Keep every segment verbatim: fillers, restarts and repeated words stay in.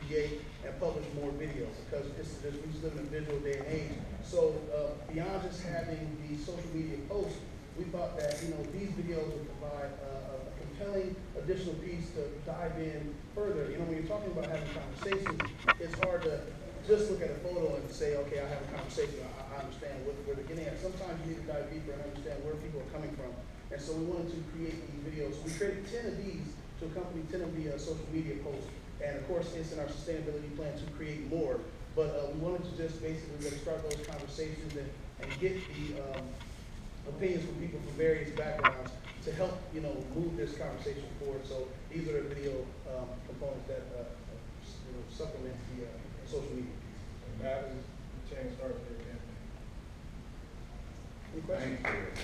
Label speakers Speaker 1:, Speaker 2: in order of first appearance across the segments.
Speaker 1: create and publish more videos because this is just, we just live in a visual day and age. So uh, beyond just having the social media posts, we thought that, you know, these videos would provide uh, a compelling additional piece to dive in further. You know, when you're talking about having conversations, it's hard to just look at a photo and say, okay, I have a conversation, I, I understand what, where they're getting at. Sometimes you need to dive deeper and understand where people are coming from. And so we wanted to create these videos. We created ten of these to accompany ten of the uh, social media posts. And of course, it's in our sustainability plan to create more. But uh, we wanted to just basically just start those conversations and, and get the um, opinions from people from various backgrounds to help, you know, move this conversation forward. So these are the video um, components that uh, you know, supplement the uh, social media.
Speaker 2: And that is the change starts here again.
Speaker 1: Any questions?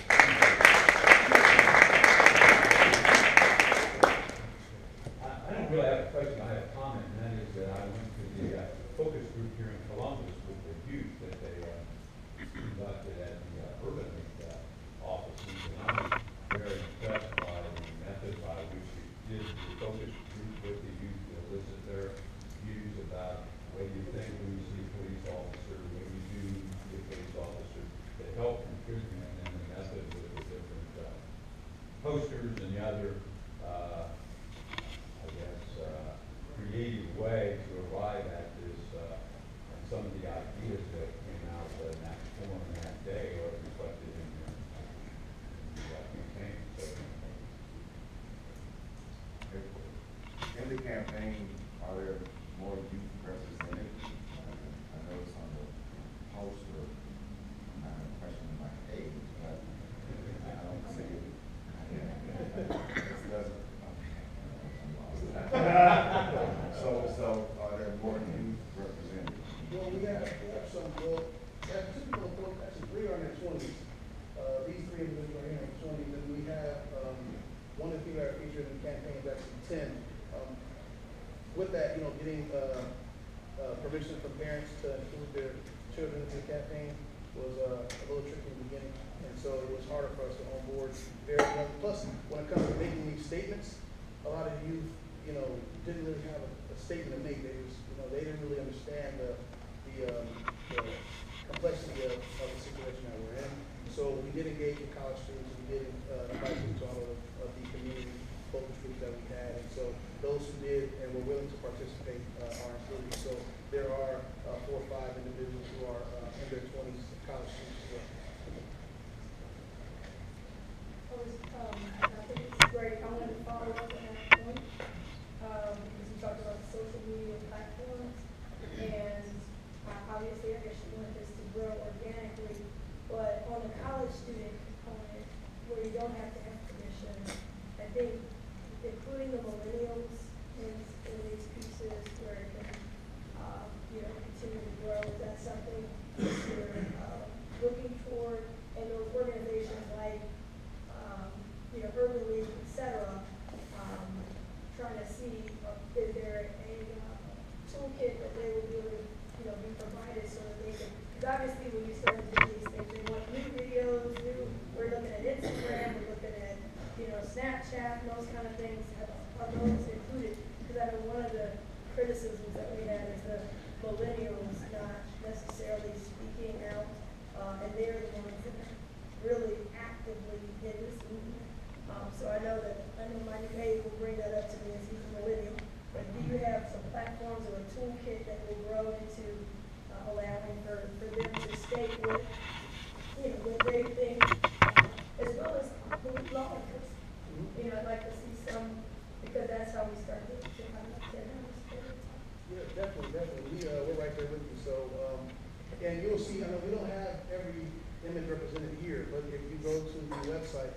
Speaker 3: I, I don't really have a question, I have a comment, and that is that I went to the uh, focus group here in Columbus with the youth that they uh, conducted at the uh, Urban uh, offices, and I was very impressed by the method by which you did the focus group with the youth to elicit their views about the way you think when you see a police officer, the way you do see a police officer, that help contribute in the method with the different uh, posters and the other, uh, I guess, uh, creative way to arrive at this, uh, and some of the ideas that came out in that forum that day are reflected in the, in the uh, campaign. So,
Speaker 4: in the campaign, are there more youth represented? Uh, I noticed on the poster, I'm not questioning my age, but I don't see it. This doesn't, okay. So, so are there more youth represented?
Speaker 1: Well, we have, we have some, well, we have two people, actually three are in their twenties. Uh, these three individuals are in their twenties, and we have, um, one of the people that are featured in the campaign is actually ten. Um, with that, you know, getting, uh, uh, permission from parents to include their children in the campaign was, uh, a little tricky in the beginning. And so it was harder for us to onboard very young. Plus, when it comes to making these statements, a lot of youth, you know, didn't really have a, a statement to make. They was, you know, they didn't really understand the, the, um, the complexity of, of the situation that we're in. So we did engage with college students. We did uh, invite them to all of, of the community focus groups that we had. And so those who did and were willing to participate uh, are included. So there are uh, four or five individuals who are uh, in their twenties, college students as well.
Speaker 5: Um, I think it's great. I wanted to follow up on that point, um, because you talked about the social media platforms, and uh, obviously I guess you want this to grow organically, but on the college student component, where you don't have to have permission, I think including the millennials in, in these pieces where it can, um, you know, continue to grow, is that something that you're uh, looking toward, and those organizations like Um, you know, Urban League, et cetera, um, trying to see uh, is there a uh, toolkit that they would really, you know, be provided so that they can, because obviously when you start to do these things, they want new videos, new, we're looking at Instagram, we're looking at, you know, Snapchat, and those kind of things. Are those included? Because I know one of the criticisms that we had is the millennials not necessarily speaking out, uh, and they're the ones that are really actively in this movement. Um, so I know that, I know Mike May will bring that up to me as he's a millennial, but do you have some platforms or a toolkit that will grow into uh, allowing for, for them to stay with, you know, what they think, uh, as well as move lawmakers? You know, I'd like to see some, because that's how we start to, to kind of get them.
Speaker 1: Yeah, definitely, definitely. We, uh, we're right there with you. So, um, and you'll see, I know we don't have every image represented here, but if you go to the website,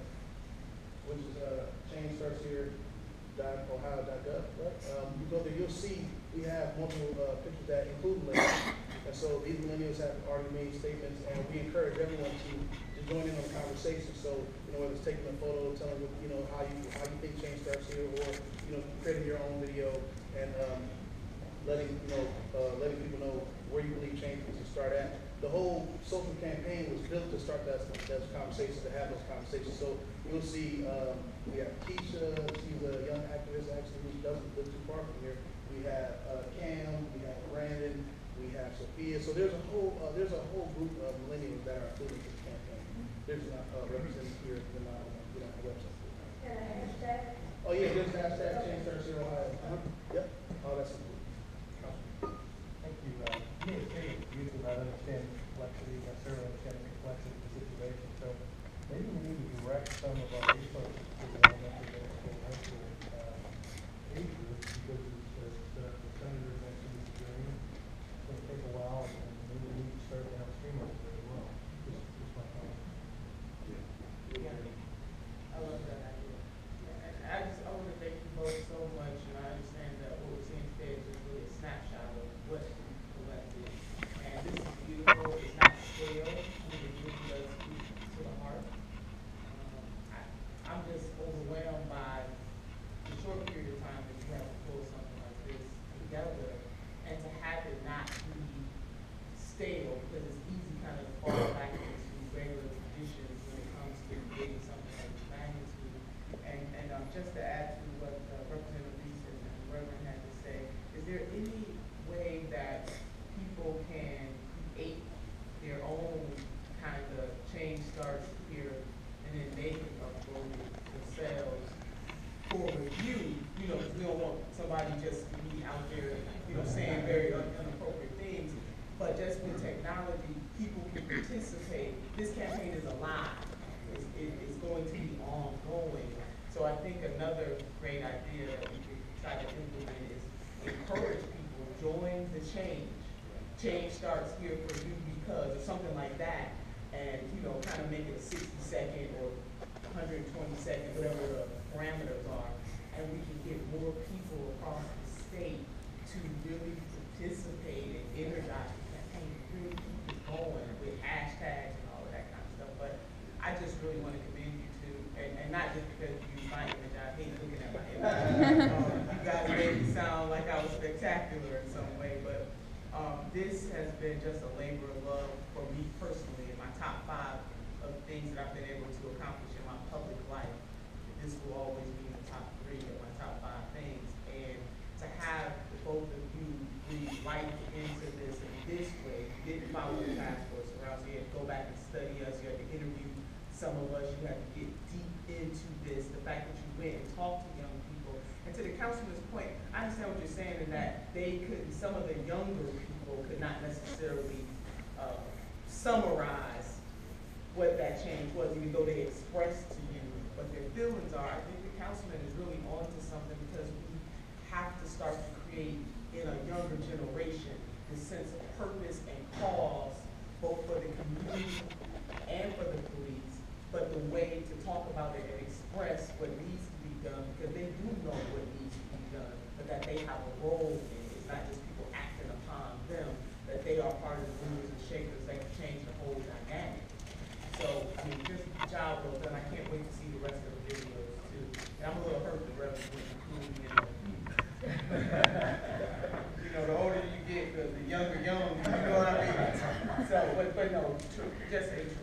Speaker 1: which is uh, change starts here dot ohio dot gov, right? Um, you go there, you'll see we have multiple uh, pictures that include millennials. And so these millennials have already made statements, and we encourage everyone to, to join in on the conversation. So, you know, whether it's taking a photo, telling them, you know, how you how you think change starts here, or, you know, creating your own video and um, letting, you know, uh, letting people know where you believe change needs to start at. The whole social campaign was built to start those, those conversations, to have those conversations. So you'll see um, we have Keisha, she's a young activist actually who doesn't live too far from here. We have uh, Cam, Yeah, so there's a whole, uh, there's a whole group of millennials that are affiliated with the campaign. There's not, uh, represented here, they're not, on the- they're not on the website.
Speaker 5: And a hashtag.
Speaker 1: Oh, yeah, there's hashtag change Thursday, Ohio. Uh-huh. Yep, all that's included.
Speaker 6: Thank you. Uh, me as city youth, I understand the complexity, I certainly understand the complexity of the situation. So maybe we need to direct some of our resources to the elementary, middle school, high school, uh, age groups, because as, as uh, the senator mentioned, it's journey. It's gonna take a while, and maybe we need to start downstream of it as well. Just, just my thought.
Speaker 7: Yeah, I love that idea. And I just, I wanna thank you both so much, and I understand that what we're seeing today is just really a snapshot of what we collected. And this is beautiful, it's not stale, I mean, it really does speak to the heart. Um, I, I'm just overwhelmed by the short period of time that you have to pull something like this together, and to have it not be stale, because it's easy kind of to fall back into regular traditions when it comes to creating something like this magnitude. And, and um, just to add to what uh, Representative Reese and and Reverend had to say, is there any way that people can create their own kind of change starts here, and then they can upload it themselves for review, you know, because we don't want somebody just to be out there, you know, saying very un- inappropriate things, but just with technology, people can participate. This campaign is alive. It's, it, it's going to be ongoing. So I think another great idea that we could try to implement is encourage people, join the change. Change starts here for you because, or something like that, and, you know, kind of make it a sixty second or one hundred twenty second, whatever the parameters are, and we can get more people across the state to really participate and energize the campaign, really keep it going with hashtags and all of that kind of stuff. But I just really want to commend you two, and, and not just because you my image, I hate looking at my image. um, you guys made me sound like I was spectacular in some way, but um, this has been just a labor of love for me personally, in my top five of things that I've been able to accomplish in my public life. This will always be in the top three of my top five things. And to have both of you breathe life into this in this way, you didn't follow the task force around, so you had to go back and study us, you had to interview some of us, you had to get deep into this. The fact that you went and talked to young people. And to the councilman's point, I understand what you're saying in that they couldn't, some of the younger people could not necessarily uh, summarize what that change was, even though they expressed to you what their feelings are. I think the councilman is really onto something, because we have to start to create in a younger generation this sense of purpose and cause, both for the community and for the police, but the way to talk about it and express what needs to be done, because they do know what needs to be done, but that they have a role in it. It's not just people acting upon them, that they are part of the movers and shakers that can change the whole dynamic. So, I mean, just job well done. I can't wait to see the rest of the videos too. And I'm a little hurt the rest of including me in the you know, the older you get, the, the younger young, you know what I mean? So, but, but no, tr- just a